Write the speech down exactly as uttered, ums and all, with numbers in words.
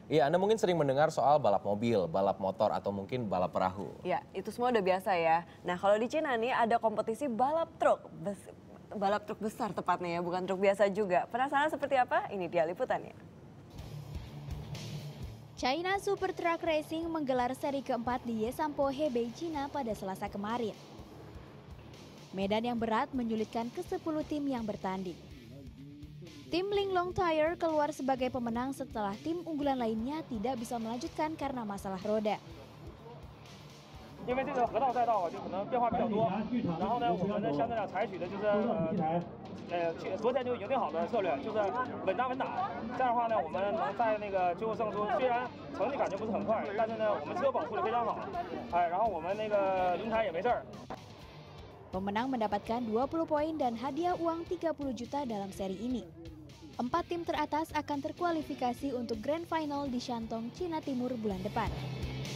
Iya, Anda mungkin sering mendengar soal balap mobil, balap motor, atau mungkin balap perahu. Ya, itu semua udah biasa ya. Nah, kalau di Cina nih ada kompetisi balap truk. Bes- balap truk besar tepatnya ya, bukan truk biasa juga. Penasaran seperti apa? Ini dia liputannya. China Super Truck Racing menggelar seri keempat di Yesampo, Hebei, Cina pada Selasa kemarin. Medan yang berat menyulitkan ke sepuluh tim yang bertanding. Tim Linglong Tire keluar sebagai pemenang setelah tim unggulan lainnya tidak bisa melanjutkan karena masalah roda. 因为这个河道赛道啊，就可能变化比较多。然后呢，我们呢相对来采取的就是呃呃，去昨天就已经定好的策略，就是稳扎稳打。这样的话呢，我们能在那个最后胜出。虽然成绩感觉不是很快，但是呢，我们车保护的非常好，哎，然后我们那个轮胎也没事儿。 Pemenang mendapatkan dua puluh poin dan hadiah uang tiga puluh juta dalam seri ini. Empat tim teratas akan terkualifikasi untuk Grand Final di Shandong, Cina Timur bulan depan.